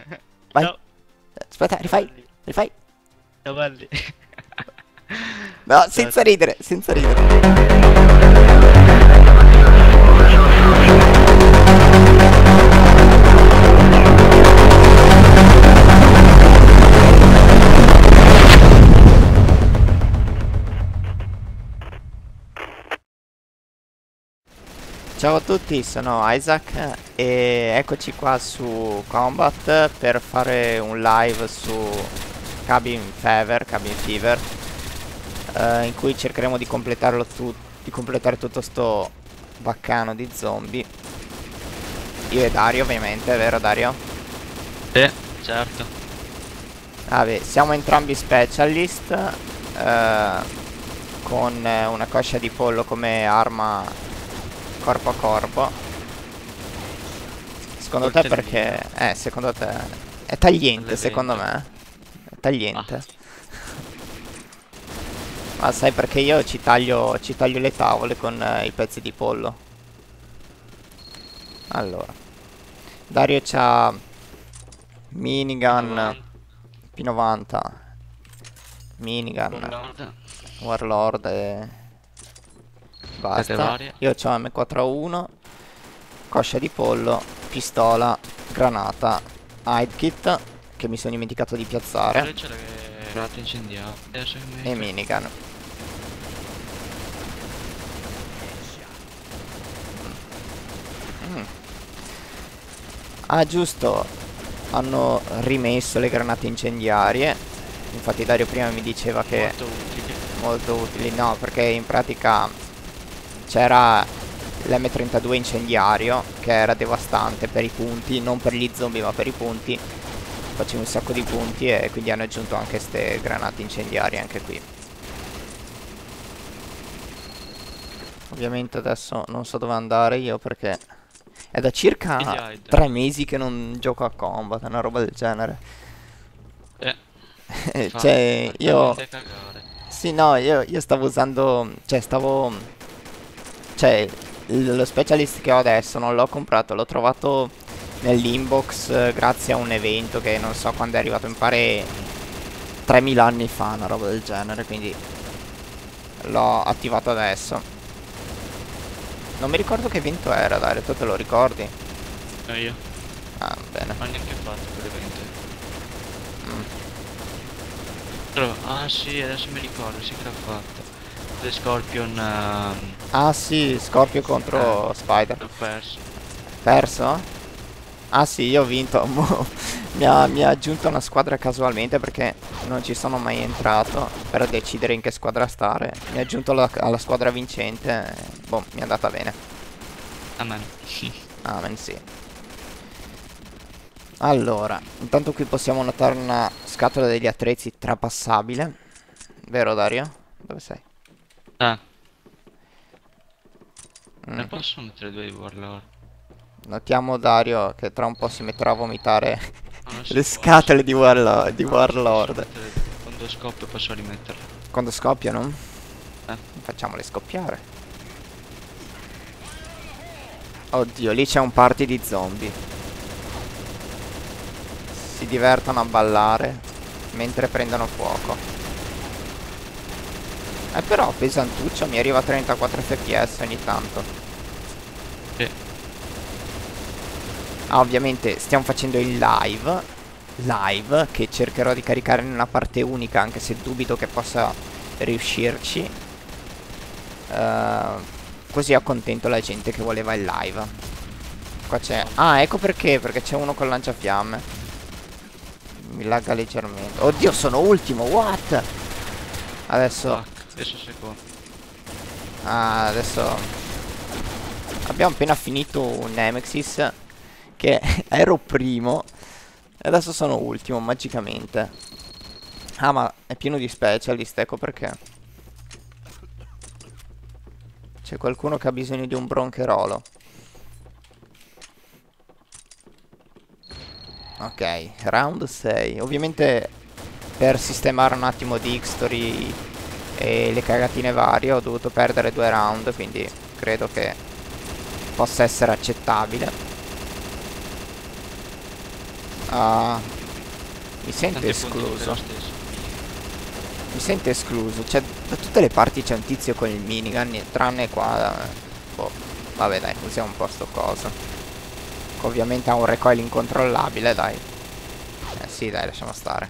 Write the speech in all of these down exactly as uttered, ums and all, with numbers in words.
Vai. Ciao. Aspetta, Ciao rifai. belli. Rifai. Ciao belli. No, Ciao. senza ridere, senza ridere. Ciao a tutti, sono Isaac e eccoci qua su Combat per fare un live su Cabin Fever, Cabin Fever eh, in cui cercheremo di completarlo tu- di completare tutto sto baccano di zombie. Io e Dario ovviamente, vero Dario? Sì, certo. Vabbè, siamo entrambi specialist eh, con eh, una coscia di pollo come arma corpo a corpo. Secondo te Coltellino. perché? Eh, secondo te è tagliente, secondo All'evento. me. È Ah, tagliente. Ma sai perché io ci taglio, ci taglio le tavole con eh, i pezzi di pollo. Allora, Dario c'ha minigun novanta. P novanta, minigun, Warlord. warlord e Tete basta. varie. Io c'ho M quattro A uno, coscia di pollo, pistola, granata, hide kit che mi sono dimenticato di piazzare Quello c'è le rate incendiate. Adesso che mi e ricordo. minigun. Mm. Ah, giusto, hanno rimesso le granate incendiarie. Infatti Dario prima mi diceva che Molto utili. molto utili. No, perché in pratica c'era l'M trentadue incendiario che era devastante per i punti, non per gli zombie ma per i punti. Facevi un sacco di punti e quindi hanno aggiunto anche ste granate incendiarie anche qui. Ovviamente adesso non so dove andare io perché è da Gli circa hide. tre mesi che non gioco a Combat, una roba del genere. Eh, fa Cioè, io... talmente cagare. Sì, no, io, io stavo usando... Cioè, stavo... Cioè, il- lo specialist che ho adesso non l'ho comprato, l'ho trovato nell'inbox eh, grazie a un evento che non so quando è arrivato, mi pare tremila anni fa, una roba del genere, quindi l'ho attivato adesso. Non mi ricordo che evento era, dai, tu te lo ricordi? E io. Ah, bene. Non ho neanche fatto quell'evento. Mm. Però, ah sì, adesso mi ricordo, sì che l'ha fatto. The Scorpion. ehm, Ah sì, Scorpio Eh, contro Spider. l'ho perso. Perso? Ah sì, io ho vinto. Mo- mi, ha, mi ha aggiunto una squadra casualmente perché non ci sono mai entrato per decidere in che squadra stare. Mi ha aggiunto alla, alla squadra vincente. E, boh, mi è andata bene. Amen. Amen, sì. Allora, intanto qui possiamo notare una scatola degli attrezzi trapassabile. Vero Dario? Dove sei? Ah, Mm. ne posso mettere due di Warlord? Notiamo Dario che tra un po' si metterà a vomitare Ah, non si le può, non si scatole di, può. Warlo- di Ah, si possono Warlord. mettere quando scoppio posso rimetterle. Quando scoppiano? Eh, Facciamole scoppiare. Oddio, lì c'è un party di zombie. Si divertono a ballare mentre prendono fuoco. Eh però pesantuccio, mi arriva a trentaquattro F P S ogni tanto. sì. Ah, ovviamente stiamo facendo il live. Live che cercherò di caricare in una parte unica, anche se dubito che possa riuscirci. Eh, così accontento la gente che voleva il live. Qua c'è... Ah, ecco perché, perché c'è uno con lanciafiamme. Mi lagga leggermente. Oddio, sono ultimo, what? Adesso... Fuck, adesso secondo. Ah, adesso... Abbiamo appena finito un Nemesis che ero primo e adesso sono ultimo, magicamente. Ah, ma è pieno di specialist, ecco perché. C'è qualcuno che ha bisogno di un broncherolo. Ok, round sei. Ovviamente per sistemare un attimo di history e le cagatine varie ho dovuto perdere due round, quindi credo che possa essere accettabile. Ah, mi sento Tante punti per escluso. lo stesso. Mi sento escluso. Cioè, da tutte le parti c'è un tizio con il minigun, tranne qua. eh, Boh. Vabbè, dai, usiamo un po' sto coso. Che ovviamente ha un recoil incontrollabile, dai. Eh sì, dai, lasciamo stare.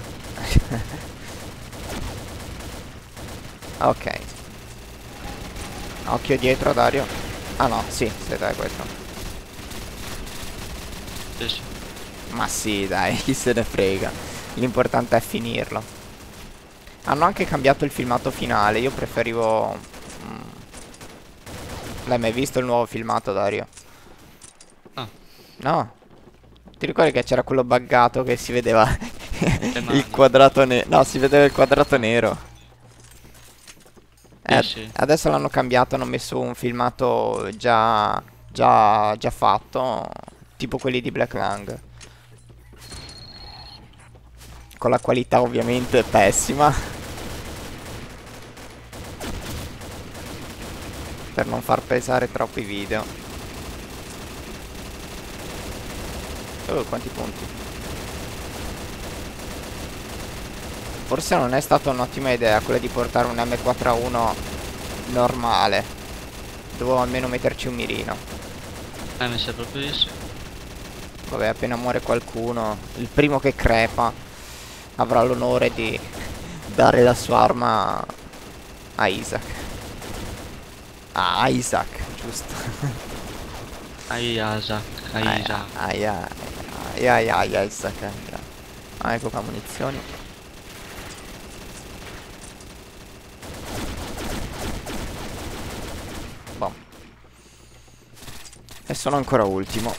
Ok. Occhio dietro, Dario. Ah no, sì, sì, dai, questo. Sì, sì. Ma sì, dai, chi se ne frega. L'importante è finirlo. Hanno anche cambiato il filmato finale. Io preferivo... mm, L'hai mai visto il nuovo filmato, Dario? Ah, No? Ti ricordi che c'era quello buggato che si vedeva le il mani. quadrato nero? No, si vedeva il quadrato nero. Eh, Sì, ad- sì. adesso l'hanno cambiato, hanno messo un filmato già, già, già fatto, tipo quelli di Black Lang. Con la qualità ovviamente pessima, per non far pesare troppo i video. Oh, quanti punti. Forse non è stata un'ottima idea quella di portare un M quattro A uno normale. Dovevo almeno metterci un mirino. Eh, mi sa proprio di sì. Vabbè, appena muore qualcuno, il primo che crepa avrà l'onore di dare la sua arma a Isaac. A Isaac, giusto. Ai Isaac, ai Ai Isaac. ai ai ai ai ai ai, Isaac. eh. Ah, ecco qua munizioni. Boh. E sono ancora ultimo.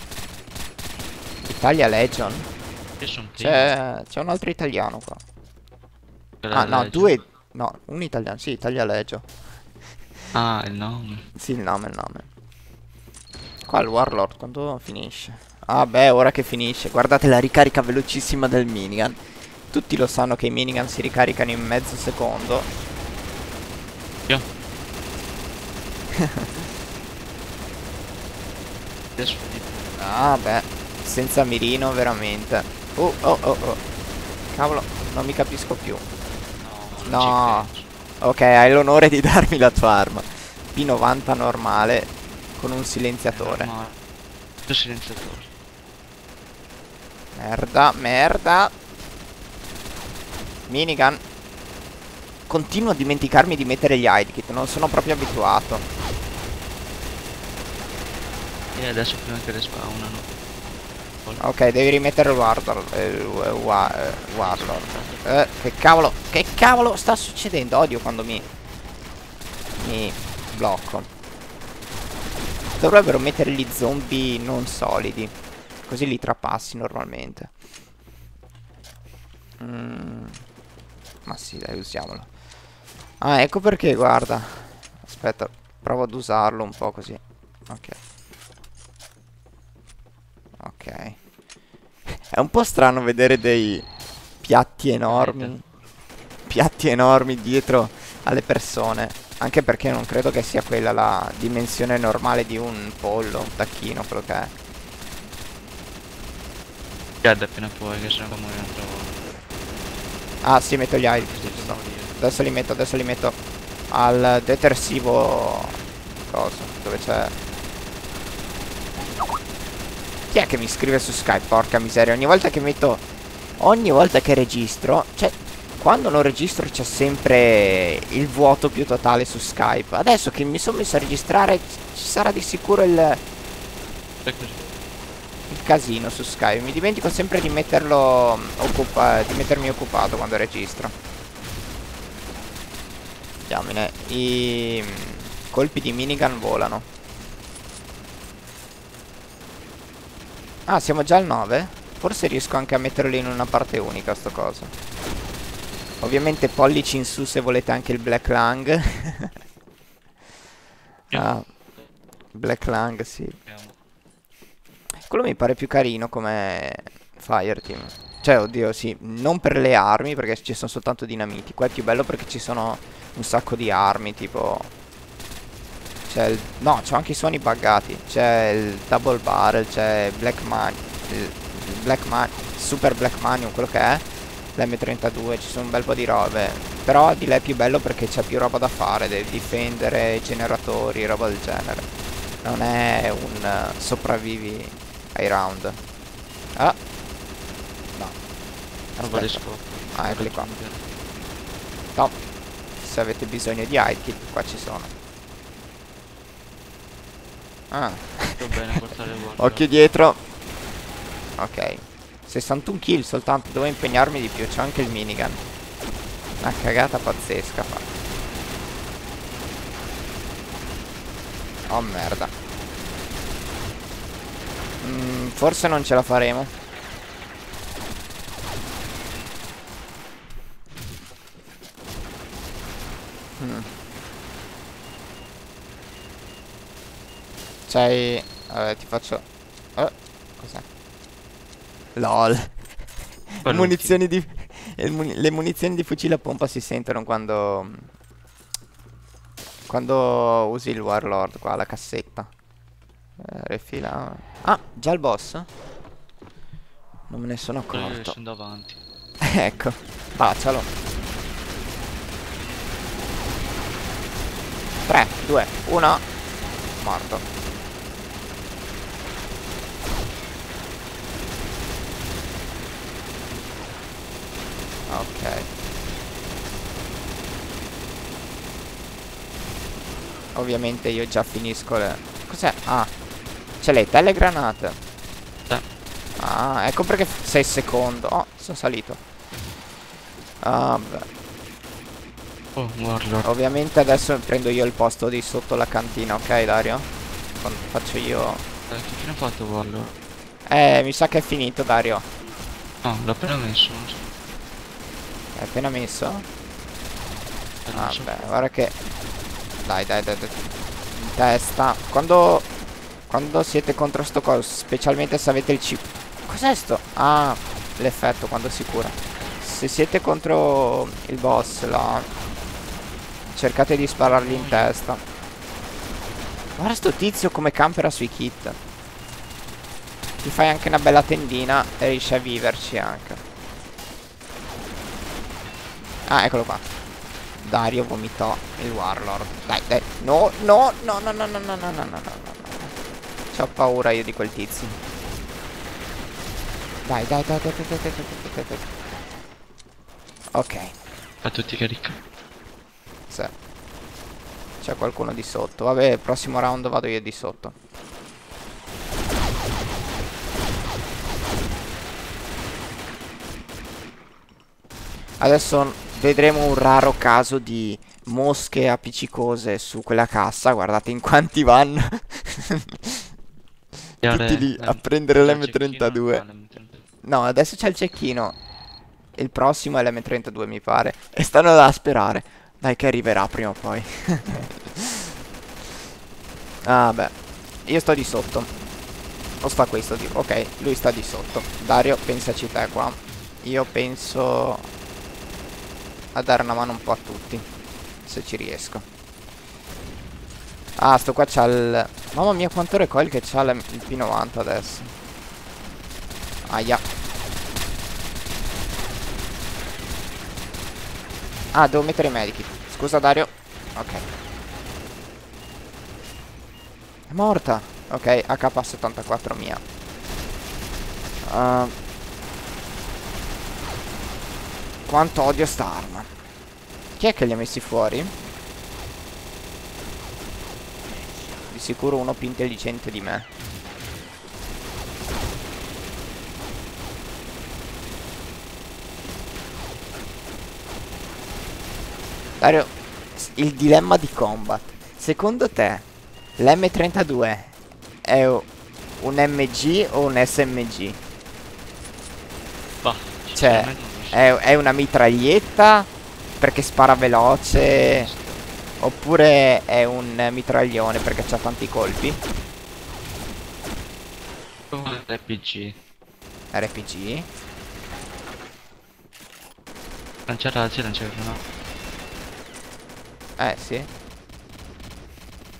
Italia Legion. Io sono primo. C'è c'è un altro italiano qua. Per Ah la no, legge. due. No, un italiano, sì, Italia Legion. Ah, il nome. Sì, il nome, il nome. Qua il Warlord quando finisce? Ah beh, ora che finisce. Guardate la ricarica velocissima del minigun. Tutti lo sanno che i minigun si ricaricano in mezzo secondo. Io. Adesso di Ah beh, senza mirino veramente. Oh oh oh oh. Cavolo, non mi capisco più. no, non No. ci penso. Ok, hai l'onore di darmi la tua arma. P novanta normale con un È silenziatore. normale. Tutto silenziatore. Merda, merda. Minigun. Continuo a dimenticarmi di mettere gli hide non sono proprio abituato. E adesso prima che respawnano. Ok, devi rimettere il Warlord. eh, Il wa- eh, Warlord. Eh, che cavolo, che cavolo sta succedendo? Odio quando mi mi blocco. Dovrebbero mettere gli zombie non solidi, così li trapassi normalmente. Mm, ma sì, dai, usiamolo. Ah, ecco perché, guarda. Aspetta, provo ad usarlo un po' così. Ok. Ok. È un po' strano vedere dei piatti enormi. Piatti enormi dietro alle persone. Anche perché non credo che sia quella la dimensione normale di un pollo, un tacchino, quello che è. Guarda appena puoi, che sennò muori un'altra volta. Ah, sì, metto gli airi. Devi Giusto. morire. Adesso li metto, adesso li metto al detersivo. Cosa? Dove c'è? Chi è che mi scrive su Skype? Porca miseria, ogni volta che metto. Ogni volta che registro. Cioè, quando non registro c'è sempre il vuoto più totale su Skype. Adesso che mi sono messo a registrare ci sarà di sicuro il, È così. il casino su Skype. Mi dimentico sempre di metterlo occupa di mettermi occupato quando registro. Diamine, i colpi di minigun volano. Ah, siamo già al nove? Forse riesco anche a metterlo in una parte unica sto coso. Ovviamente pollici in su se volete anche il Black Lang. Ah, Black Lang, sì. Quello mi pare più carino come Fireteam. Cioè, oddio, sì, non per le armi, perché ci sono soltanto dinamiti. Qua è più bello perché ci sono un sacco di armi, tipo... C'è il... No, c'ho anche i suoni buggati. C'è il double barrel, c'è Black Man... Il Black Man Super Black Manium, quello che è l'M trentadue, ci sono un bel po' di robe. Però di lei è più bello perché c'è più roba da fare, devi difendere i generatori, roba del genere. Non è un uh, sopravvivi ai round. Ah, no, Roba di aspetta. scopo. Ah, eccoli qua. Top. Se avete bisogno di hide qua ci sono. Ah. Sto bene a portare il Occhio dietro. Ok. sessantuno kill soltanto, devo impegnarmi di più. C'ho anche il minigun. Una cagata pazzesca fa. Oh merda. Mm, forse non ce la faremo. Mm. C'hai... Vabbè, ti faccio... Oh, cos'è? LOL. Munizioni di... il muni- Le munizioni di fucile a pompa si sentono quando... Quando usi il Warlord qua, la cassetta. Eh, refila... Ah, già il boss? Non me ne sono Quello che accorto. sono davanti. Ecco, bacialo. tre, due, uno. Morto. Ok. Ovviamente io già finisco le... Cos'è? Ah, c'è le telegranate. Eh. Ah, ecco perché sei secondo. Oh, sono salito. Ah, beh. Oh, Warlord. Ovviamente adesso prendo io il posto di sotto la cantina, ok Dario? Quando faccio io... Eh, che fine ha fatto Warlord? Eh, mi sa che è finito Dario. No, l'ho appena messo, non so. È appena messo? Eh, non Ah, so. beh, guarda che... Dai, dai, dai, dai. In testa. Quando... Quando siete contro sto coso, specialmente se avete il C... Cos'è sto? Ah, l'effetto quando si cura. Se siete contro il boss là, cercate di sparargli in testa. Guarda sto tizio come campera sui kit. Ti fai anche una bella tendina e riesci a viverci anche. Ah, eccolo qua. Dario vomitò il Warlord. Dai, dai. No, no, no, no, no, no, no, no, no, no, no. C'ho paura io di quel tizio. Dai, dai, dai, dai, dai, dai, dai, dai, dai. Ok. A tutti carica. Sì. C'è qualcuno di sotto. Vabbè, prossimo round vado io di sotto. Adesso vedremo un raro caso di mosche appiccicose su quella cassa. Guardate in quanti vanno. Tutti lì a prendere l'M trentadue. No, adesso c'è il cecchino. Il prossimo è l'M trentadue mi pare. E stanno là a sperare. Dai che arriverà prima o poi. Ah beh. Io sto di sotto. O sta questo tipo. Ok, lui sta di sotto. Dario, pensaci te qua. Io penso a dare una mano un po' a tutti, se ci riesco. Ah, sto qua c'ha il... Mamma mia quanto recoil che c'ha il P novanta adesso. Aia. Ah, devo mettere i medikit. Scusa Dario. Ok. È morta. Ok, A K settantaquattro mia. uh, Quanto odio sta arma. Chi è che li ha messi fuori? Di sicuro uno più intelligente di me. Dario, il dilemma di combat. Secondo te l'M trentadue è un M G o un S M G? Bah, Cioè, è, è una mitraglietta perché spara veloce, oppure è un mitraglione perché c'ha tanti colpi? R P G. R P G? Lancia razzi, lancia granate. Eh sì.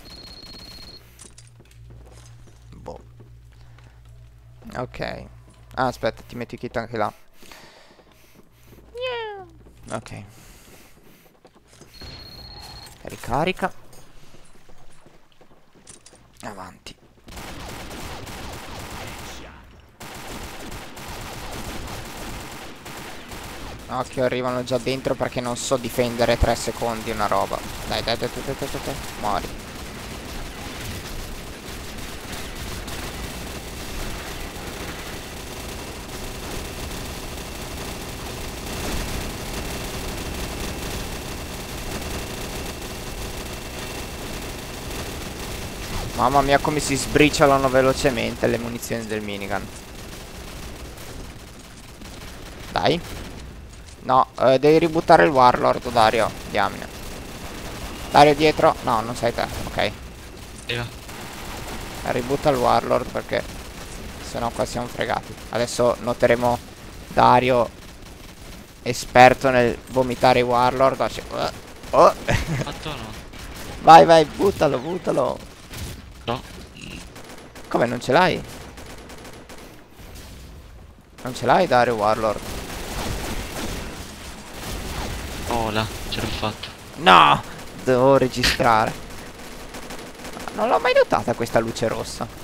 Boh. Ok. Ah, aspetta, ti metti kit anche là. Ok. Ricarica. Avanti. Occhio, arrivano già dentro perché non so difendere tre secondi una roba. Dai, dai, dai, dai, dai, dai, dai. Muori. Mamma mia come si sbriciolano velocemente le munizioni del minigun. Dai. No, eh, devi ributtare il Warlord, Dario. Diamine. Dario dietro. No, non sei te. Ok. Io. Ributta il Warlord perché sennò qua siamo fregati. Adesso noteremo Dario esperto nel vomitare i Warlord. Oh, sì. Oh. Oh. Fatto no? Vai, vai, buttalo, buttalo. No. Come non ce l'hai? Non ce l'hai Dario Warlord? Oh là, ce l'ho fatto. No! Devo registrare. Non l'ho mai notata questa luce rossa.